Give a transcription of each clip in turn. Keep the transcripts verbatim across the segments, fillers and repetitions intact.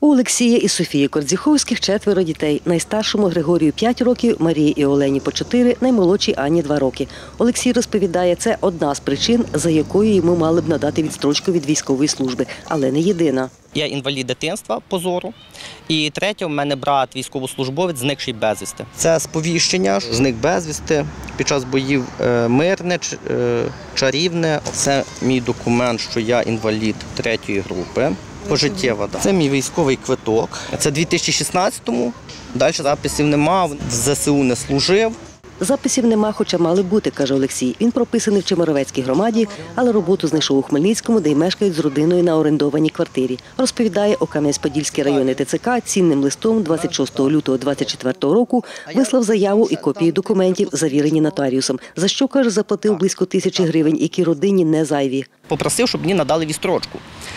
У Олексія і Софії Кордзіховських четверо дітей. Найстаршому Григорію п'ять років, Марії і Олені по чотири, наймолодшій Анні два роки. Олексій розповідає, це одна з причин, за якою йому мали б надати відстрочку від військової служби, але не єдина. Я інвалід дитинства по зору. І третє, у мене брат військовослужбовець, зникший безвісти. Це сповіщення, зник безвісти під час боїв мирне, чарівне. Це мій документ, що я інвалід третьої групи. Пожиттєва. Це мій військовий квиток. Це дві тисячі шістнадцятому. Далі записів нема, в зе се у не служив. Записів нема, хоча мали бути, каже Олексій. Він прописаний в Чемеровецькій громаді, але роботу знайшов у Хмельницькому, де й мешкають з родиною на орендованій квартирі. Розповідає, у Кам'янець-Подільський районний те це ка цінним листом двадцять шостого лютого двадцять четвертого року вислав заяву і копії документів, завірені нотаріусом, за що, каже, заплатив близько тисячі гривень, які родині не зайві. Попросив, щоб мені надали відстрочку.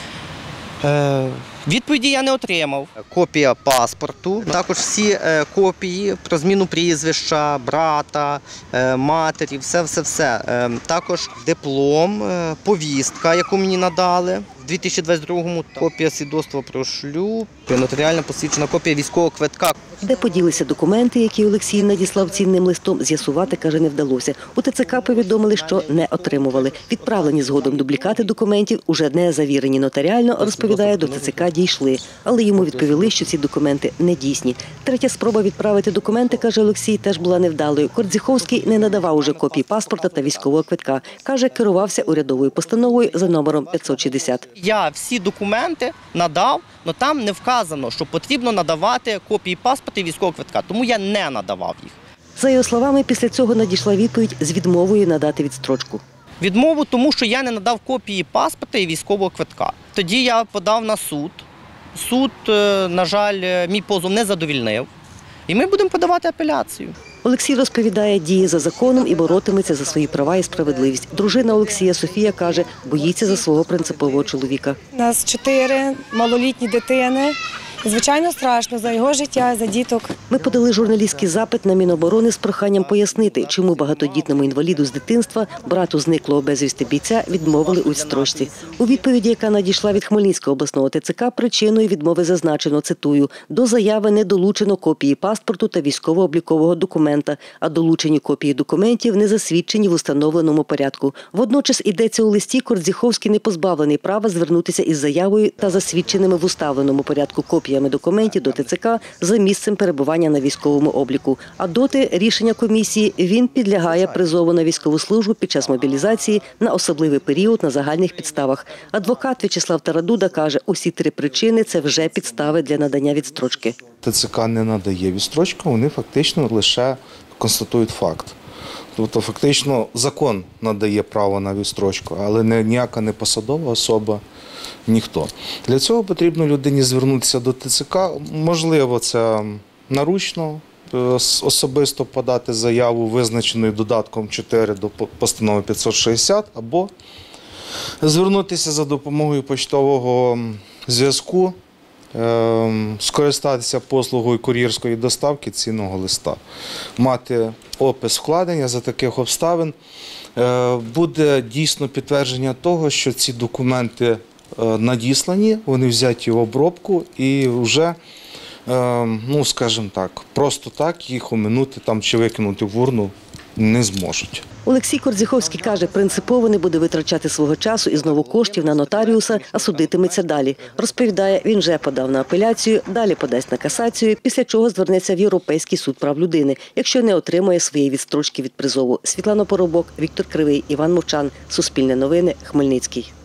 Е, відповіді я не отримав. Копія паспорту, також всі е, копії про зміну прізвища, брата, е, матері, все-все-все. Е, також диплом, е, повістка, яку мені надали. У дві тисячі двадцять другому копія свідоцтва про шлюб, нотаріально посвідчена копія військового квитка. Де поділися документи, які Олексій надіслав цінним листом, з'ясувати, каже, не вдалося. У те це ка повідомили, що не отримували. Відправлені згодом дублікати документів, уже не завірені нотаріально, розповідає, до те це ка дійшли. Але йому відповіли, що ці документи не дійсні. Третя спроба відправити документи, каже Олексій, теж була невдалою. Кордзіховський не надавав уже копії паспорта та військового квитка. Каже, керувався урядовою постановою за номером п'ятсот шістдесят. Я всі документи надав, але там не вказано, що потрібно надавати копії паспорта і військового квитка, тому я не надавав їх. За його словами, після цього надійшла відповідь з відмовою надати відстрочку. Відмову, тому що я не надав копії паспорта і військового квитка. Тоді я подав на суд. Суд, на жаль, мій позов не задовільнив. І ми будемо подавати апеляцію. Олексій розповідає, діє за законом і боротиметься за свої права і справедливість. Дружина Олексія Софія каже, боїться за свого принципового чоловіка. У нас чотири малолітні дитини. Звичайно, страшно за його життя, за діток. Ми подали журналістський запит на Міноборони з проханням пояснити, чому багатодітному інваліду з дитинства, брату зниклого безвісти бійця, відмовили у відстрочці. У відповіді, яка надійшла від Хмельницького обласного те це ка, причиною відмови зазначено, цитую, до заяви не долучено копії паспорту та військово-облікового документа, а долучені копії документів не засвідчені в установленому порядку. Водночас йдеться у листі, Кордзіховський не позбавлений права звернутися із заявою та засвідченими в уставленому порядку копіями документів до те це ка за місцем перебування на військовому обліку. А доти рішення комісії він підлягає призову на військову службу під час мобілізації на особливий період на загальних підставах. Адвокат В'ячеслав Тарадуда каже, усі три причини – це вже підстави для надання відстрочки. те це ка не надає відстрочку, вони фактично лише констатують факт. Тобто фактично закон надає право на відстрочку, але ніяка не посадова особа, ніхто. Для цього потрібно людині звернутися до те це ка. Можливо, це наручно, особисто подати заяву, визначеною додатком чотири до постанови п'ятсот шістдесят, або звернутися за допомогою поштового зв'язку, скористатися послугою кур'єрської доставки цінного листа, мати опис вкладення за таких обставин. Буде дійсно підтвердження того, що ці документи надіслані, вони взяті в обробку і вже, ну скажімо так, просто так їх оминути там чи викинути в урну не зможуть. Олексій Кордзіховський каже, принципово не буде витрачати свого часу і знову коштів на нотаріуса, а судитиметься далі. Розповідає, він вже подав на апеляцію, далі подасть на касацію, після чого звернеться в Європейський суд прав людини, якщо не отримає своєї відстрочки від призову. Світлана Поробок, Віктор Кривий, Іван Мовчан. Суспільне новини, Хмельницький.